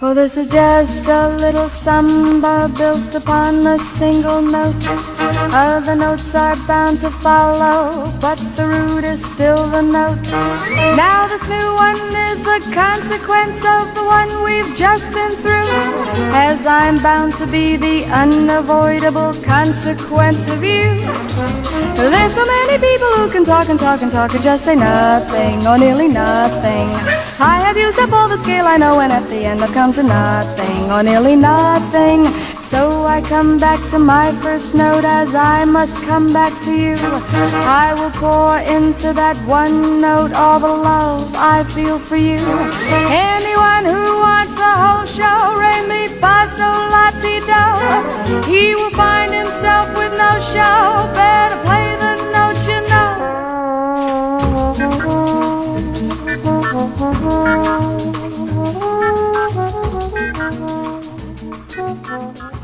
Oh, this is just a little samba built upon a single note. Other notes are bound to follow, but the root is still the note. Now this new one is the consequence of the one we've just been through, as I'm bound to be the unavoidable consequence of you. There's so many people who can talk and talk and talk and just say nothing or nearly nothing. I have used up all the scale I know, and at the end I've come to nothing or nearly nothing. So I come back to my first note, as I must come back to you. I will pour into that one note all the love I feel for you. Anyone who wants the whole show, re mi fa sol la ti do, he will find himself with no show. Better play the note you know.